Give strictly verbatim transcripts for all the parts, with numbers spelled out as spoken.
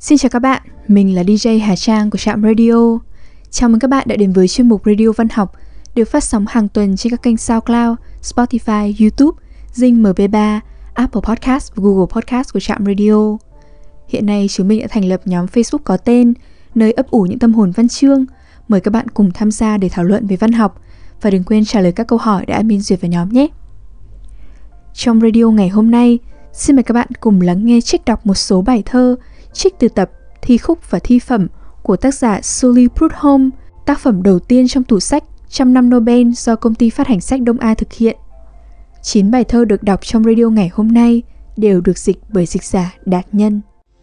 Xin chào các bạn, mình là đi jay Hà Trang của Trạm Radio. Chào mừng các bạn đã đến với chuyên mục Radio Văn học được phát sóng hàng tuần trên các kênh SoundCloud, Spotify, YouTube, Zing em pê ba, Apple Podcast và Google Podcast của Trạm Radio. Hiện nay chúng mình đã thành lập nhóm Facebook có tên nơi ấp ủ những tâm hồn văn chương. Mời các bạn cùng tham gia để thảo luận về văn học và đừng quên trả lời các câu hỏi đã admin duyệt vào nhóm nhé. Trong radio ngày hôm nay, xin mời các bạn cùng lắng nghe trích đọc một số bài thơ trích từ tập Thi khúc và thi phẩm của tác giả Sully Prudhomme, tác phẩm đầu tiên trong tủ sách Trăm năm Nobel do công ty phát hành sách Đông A thực hiện. Chín bài thơ được đọc trong radio ngày hôm nay đều được dịch bởi dịch giả Đạt Nhân.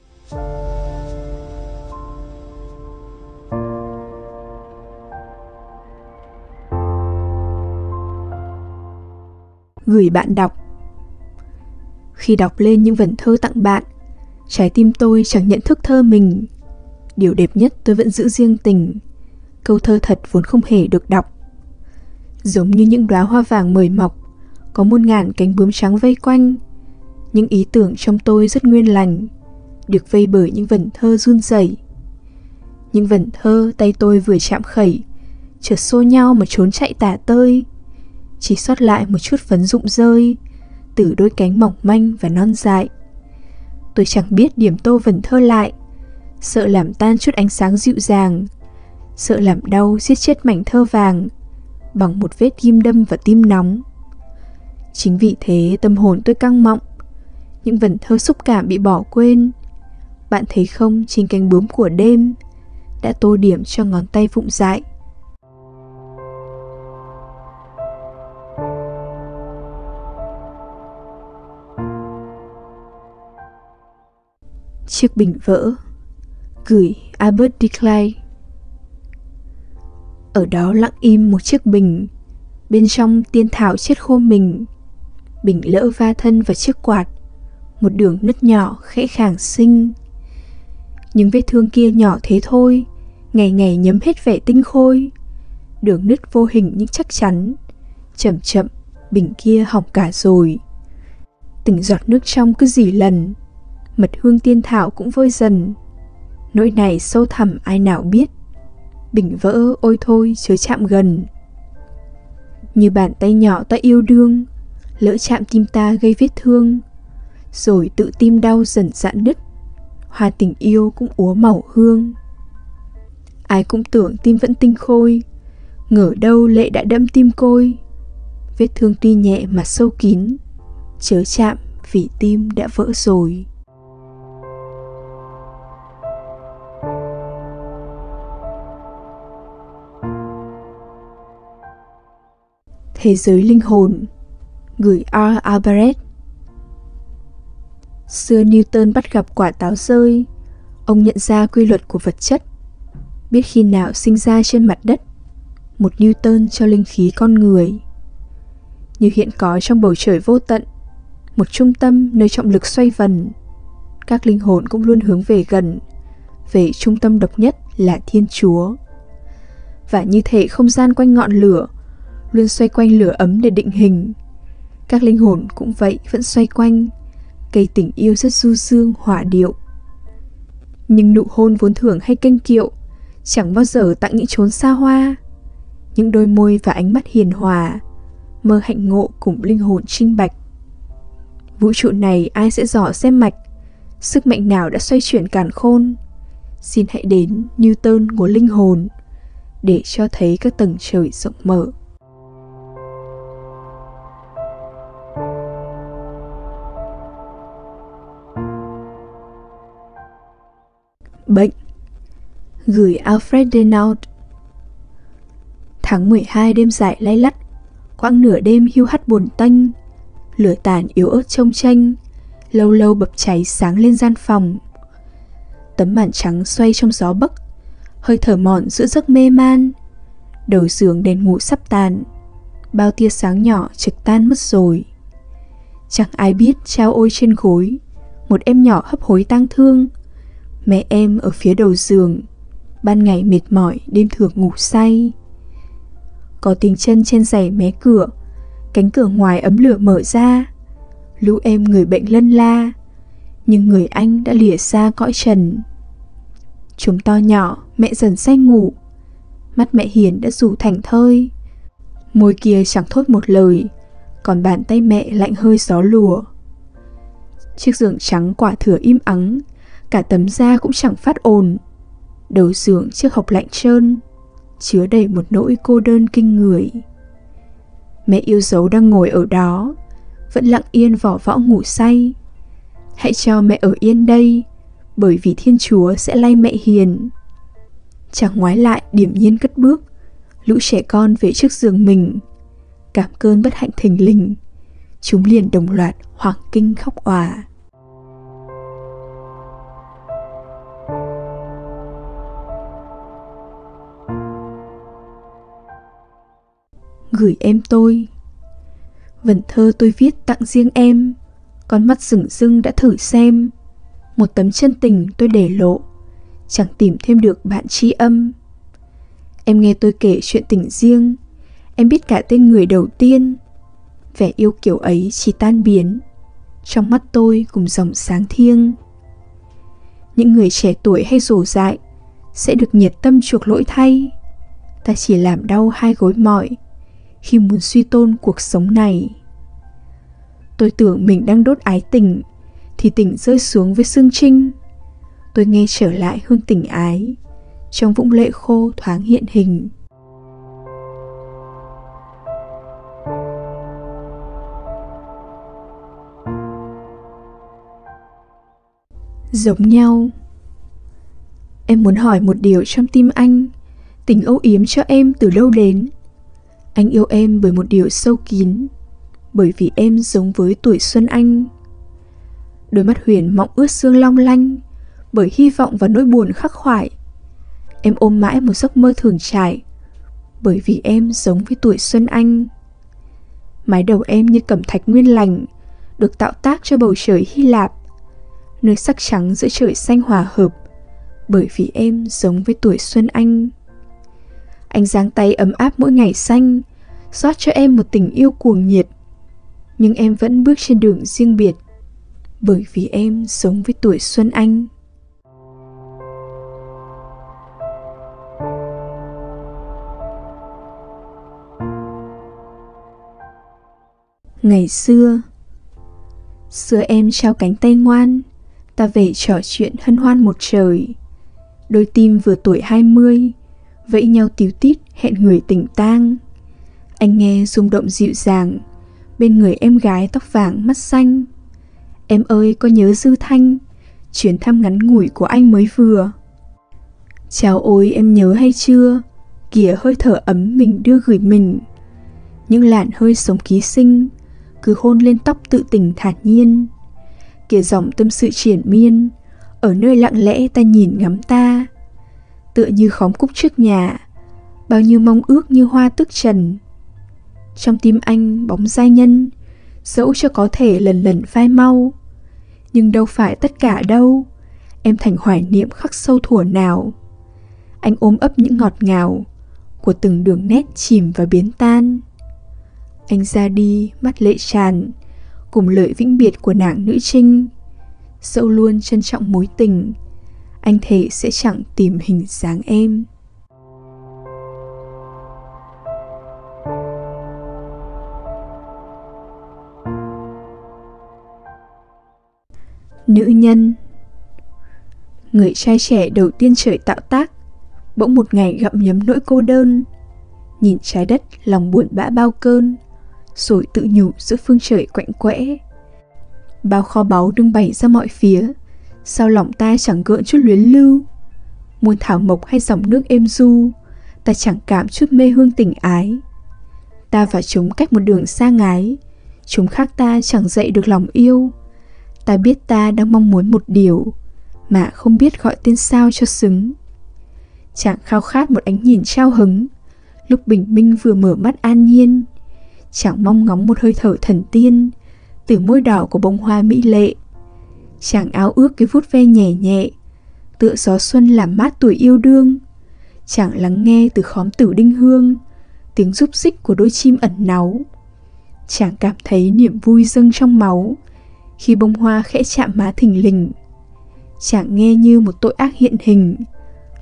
Gửi bạn đọc. Khi đọc lên những vần thơ tặng bạn, trái tim tôi chẳng nhận thức thơ mình. Điều đẹp nhất tôi vẫn giữ riêng tình. Câu thơ thật vốn không hề được đọc. Giống như những đóa hoa vàng mời mọc, có muôn ngàn cánh bướm trắng vây quanh. Những ý tưởng trong tôi rất nguyên lành, được vây bởi những vần thơ run rẩy. Những vần thơ tay tôi vừa chạm khẩy, chợt xô nhau mà trốn chạy tả tơi. Chỉ sót lại một chút phấn rụng rơi từ đôi cánh mỏng manh và non dại. Tôi chẳng biết điểm tô vần thơ lại, sợ làm tan chút ánh sáng dịu dàng, sợ làm đau giết chết mảnh thơ vàng bằng một vết ghim đâm vào tim nóng. Chính vì thế tâm hồn tôi căng mọng, những vần thơ xúc cảm bị bỏ quên. Bạn thấy không, chính cánh bướm của đêm đã tô điểm cho ngón tay vụng dại. Chiếc bình vỡ. Gửi Albert Decay. Ở đó lặng im một chiếc bình, bên trong tiên thảo chết khô mình. Bình lỡ va thân vào chiếc quạt, một đường nứt nhỏ khẽ khàng xinh. Nhưng vết thương kia nhỏ thế thôi, ngày ngày nhấm hết vẻ tinh khôi. Đường nứt vô hình nhưng chắc chắn, chậm chậm bình kia hỏng cả rồi. Từng giọt nước trong cứ rỉ lần, mật hương tiên thảo cũng vơi dần. Nỗi này sâu thẳm ai nào biết, bình vỡ ôi thôi chớ chạm gần. Như bàn tay nhỏ ta yêu đương, lỡ chạm tim ta gây vết thương, rồi tự tim đau dần rạn nứt, hoa tình yêu cũng úa màu hương. Ai cũng tưởng tim vẫn tinh khôi, ngờ đâu lệ đã đẫm tim côi. Vết thương tuy nhẹ mà sâu kín, chớ chạm vì tim đã vỡ rồi. Thế giới linh hồn. Gửi R. Alvarez. Xưa Newton bắt gặp quả táo rơi, ông nhận ra quy luật của vật chất, biết khi nào sinh ra trên mặt đất. Một Newton cho linh khí con người. Như hiện có trong bầu trời vô tận, một trung tâm nơi trọng lực xoay vần, các linh hồn cũng luôn hướng về gần, về trung tâm độc nhất là Thiên Chúa. Và như thể không gian quanh ngọn lửa luôn xoay quanh lửa ấm để định hình, các linh hồn cũng vậy, vẫn xoay quanh cây tình yêu rất du dương hòa điệu. Nhưng nụ hôn vốn thường hay kênh kiệu chẳng bao giờ tặng những chốn xa hoa. Những đôi môi và ánh mắt hiền hòa mơ hạnh ngộ cùng linh hồn trinh bạch. Vũ trụ này ai sẽ dò xem mạch, sức mạnh nào đã xoay chuyển càn khôn. Xin hãy đến Newton của linh hồn để cho thấy các tầng trời rộng mở. Bệnh. Gửi Alfred Denault. Tháng mười hai đêm dài lay lắt, quãng nửa đêm hiu hắt buồn tênh. Lửa tàn yếu ớt trông tranh, lâu lâu bập cháy sáng lên gian phòng. Tấm màn trắng xoay trong gió bấc, hơi thở mòn giữa giấc mê man. Đầu giường đèn ngủ sắp tàn, bao tia sáng nhỏ trực tan mất rồi. Chẳng ai biết trao ôi trên gối, một em nhỏ hấp hối tang thương. Mẹ em ở phía đầu giường, ban ngày mệt mỏi, đêm thường ngủ say. Có tiếng chân trên giày mé cửa, cánh cửa ngoài ấm lửa mở ra. Lũ em người bệnh lân la, nhưng người anh đã lìa xa cõi trần. Chúng to nhỏ, mẹ dần say ngủ. Mắt mẹ hiền đã rủ thảnh thơi. Môi kia chẳng thốt một lời, còn bàn tay mẹ lạnh hơi gió lùa. Chiếc giường trắng quả thừa im ắng, cả tấm da cũng chẳng phát ồn. Đầu giường chiếc hộc lạnh trơn, chứa đầy một nỗi cô đơn kinh người. Mẹ yêu dấu đang ngồi ở đó, vẫn lặng yên vỏ võ ngủ say. Hãy cho mẹ ở yên đây, bởi vì Thiên Chúa sẽ lay mẹ hiền. Chàng ngoái lại điềm nhiên cất bước, lũ trẻ con về trước giường mình. Cảm cơn bất hạnh thình lình, chúng liền đồng loạt hoảng kinh khóc òa. Gửi em tôi. Vần thơ tôi viết tặng riêng em, con mắt rừng rưng đã thử xem. Một tấm chân tình tôi để lộ, chẳng tìm thêm được bạn tri âm. Em nghe tôi kể chuyện tình riêng, em biết cả tên người đầu tiên. Vẻ yêu kiểu ấy chỉ tan biến trong mắt tôi cùng dòng sáng thiêng. Những người trẻ tuổi hay rổ dại sẽ được nhiệt tâm chuộc lỗi thay. Ta chỉ làm đau hai gối mỏi khi muốn suy tôn cuộc sống này. Tôi tưởng mình đang đốt ái tình, thì tình rơi xuống với sương trinh. Tôi nghe trở lại hương tình ái, trong vũng lệ khô thoáng hiện hình. Giống nhau. Em muốn hỏi một điều trong tim anh, tình âu yếm cho em từ lâu đến. Anh yêu em bởi một điều sâu kín, bởi vì em giống với tuổi xuân anh. Đôi mắt Huyền mọng ướt sương long lanh, bởi hy vọng và nỗi buồn khắc khoải. Em ôm mãi một giấc mơ thường trải, bởi vì em giống với tuổi xuân anh. Mái đầu em như cẩm thạch nguyên lành, được tạo tác cho bầu trời Hy Lạp, nơi sắc trắng giữa trời xanh hòa hợp, bởi vì em giống với tuổi xuân anh. Anh giang tay ấm áp mỗi ngày xanh, rót cho em một tình yêu cuồng nhiệt. Nhưng em vẫn bước trên đường riêng biệt, bởi vì em giống với tuổi xuân anh. Ngày xưa, xưa em trao cánh tay ngoan, ta về trò chuyện hân hoan một trời. Đôi tim vừa tuổi hai mươi, vẫy nhau tíu tít hẹn người tình tang. Anh nghe rung động dịu dàng bên người em gái tóc vàng mắt xanh. Em ơi có nhớ Dư Thanh, chuyến thăm ngắn ngủi của anh mới vừa. Chào ôi em nhớ hay chưa, kìa hơi thở ấm mình đưa gửi mình. Những làn hơi sống ký sinh cứ hôn lên tóc tự tình thản nhiên. Kìa dòng tâm sự triển miên, ở nơi lặng lẽ ta nhìn ngắm ta. Tựa như khóm cúc trước nhà, bao nhiêu mong ước như hoa tước trần. Trong tim anh bóng giai nhân, dẫu cho có thể lần lần phai mau. Nhưng đâu phải tất cả đâu, em thành hoài niệm khắc sâu thuở nào. Anh ôm ấp những ngọt ngào của từng đường nét chìm và biến tan. Anh ra đi mắt lệ tràn, cùng lời vĩnh biệt của nàng nữ trinh. Dẫu luôn trân trọng mối tình, anh thề sẽ chẳng tìm hình dáng em. Nữ nhân. Người trai trẻ đầu tiên trời tạo tác, bỗng một ngày gặm nhấm nỗi cô đơn. Nhìn trái đất lòng buồn bã bao cơn, rồi tự nhủ giữa phương trời quạnh quẽ. Bao kho báu đương bày ra mọi phía, sao lòng ta chẳng gợn chút luyến lưu. Muôn thảo mộc hay dòng nước êm du, ta chẳng cảm chút mê hương tình ái. Ta và chúng cách một đường xa ngái, chúng khác ta chẳng dậy được lòng yêu. Ta biết ta đang mong muốn một điều, mà không biết gọi tên sao cho xứng. Chẳng khao khát một ánh nhìn trao hứng, lúc bình minh vừa mở mắt an nhiên. Chẳng mong ngóng một hơi thở thần tiên từ môi đỏ của bông hoa mỹ lệ. Chẳng ao ước cái vuốt ve nhẹ nhẹ tựa gió xuân làm mát tuổi yêu đương. Chẳng lắng nghe từ khóm tử đinh hương tiếng rúc rích của đôi chim ẩn náu. Chẳng cảm thấy niềm vui dâng trong máu khi bông hoa khẽ chạm má thình lình. Chẳng nghe như một tội ác hiện hình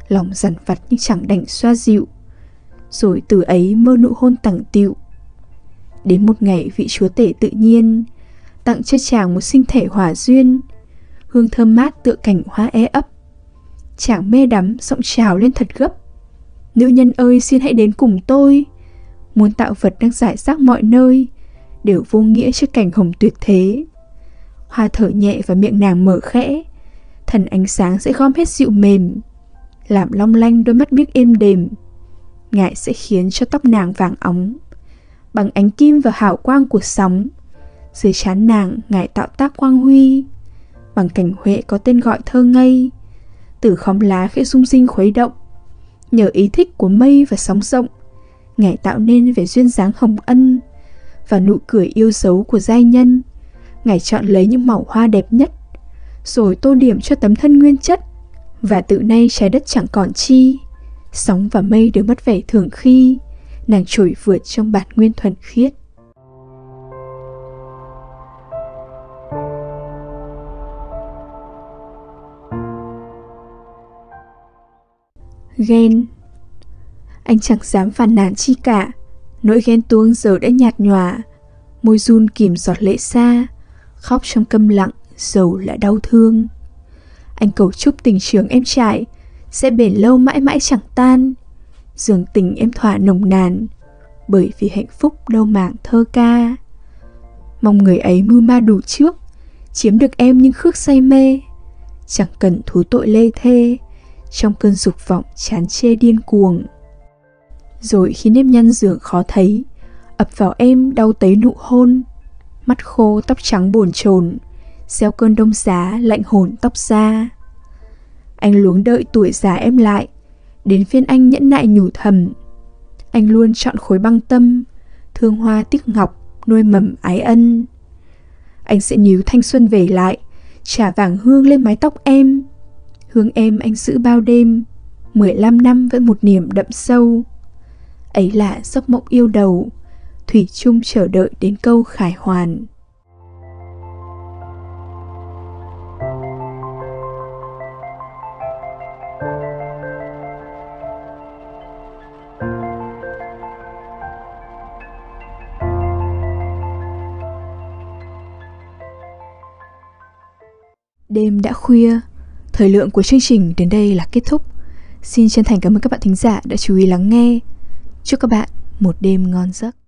lòng dằn vặt nhưng chẳng đành xoa dịu. Rồi từ ấy mơ nụ hôn tẳng tịu. Đến một ngày vị chúa tể tự nhiên tặng cho chàng một sinh thể hỏa duyên, hương thơm mát tựa cảnh hoa é ấp. Chàng mê đắm giọng trào lên thật gấp: nữ nhân ơi, xin hãy đến cùng tôi. Muôn tạo vật đang rải rác mọi nơi đều vô nghĩa trước cảnh hồng tuyệt thế. Hoa thở nhẹ và miệng nàng mở khẽ, thần ánh sáng sẽ gom hết dịu mềm, làm long lanh đôi mắt biếc êm đềm. Ngài sẽ khiến cho tóc nàng vàng óng bằng ánh kim và hào quang của sóng. Dưới trán nàng Ngài tạo tác quang huy bằng cành huệ có tên gọi thơ ngây. Từ khóm lá khẽ rung rinh khuấy động, nhờ ý thích của mây và sóng rộng, Ngài tạo nên vẻ duyên dáng hồng ân và nụ cười yêu dấu của giai nhân. Ngài chọn lấy những màu hoa đẹp nhất, rồi tô điểm cho tấm thân nguyên chất. Và từ nay trái đất chẳng còn chi, sóng và mây đều mất vẻ thường khi nàng trồi vượt trong bản nguyên thuần khiết. Ghen. Anh chẳng dám phàn nàn chi cả, nỗi ghen tuông giờ đã nhạt nhòa. Môi run kìm giọt lệ xa, khóc trong câm lặng dầu là đau thương. Anh cầu chúc tình trường em trải sẽ bền lâu mãi mãi chẳng tan. Giường tình em thỏa nồng nàn, bởi vì hạnh phúc đâu màng thơ ca. Mong người ấy mưu ma đủ trước, chiếm được em nhưng khước say mê. Chẳng cần thú tội lê thê, trong cơn dục vọng chán chê điên cuồng. Rồi khi nếp nhăn giường khó thấy, ập vào em đau tấy nụ hôn. Mắt khô tóc trắng bồn chồn, gieo cơn đông giá lạnh hồn tóc da. Anh luống đợi tuổi già em lại, đến phiên anh nhẫn nại nhủ thầm. Anh luôn chọn khối băng tâm, thương hoa tiếc ngọc, nuôi mầm ái ân. Anh sẽ níu thanh xuân về lại, trả vàng hương lên mái tóc em. Hương em anh giữ bao đêm, mười lăm năm vẫn một niềm đậm sâu. Ấy là giấc mộng yêu đầu, thủy chung chờ đợi đến câu khải hoàn. Đêm đã khuya, thời lượng của chương trình đến đây là kết thúc. Xin chân thành cảm ơn các bạn thính giả đã chú ý lắng nghe. Chúc các bạn một đêm ngon giấc.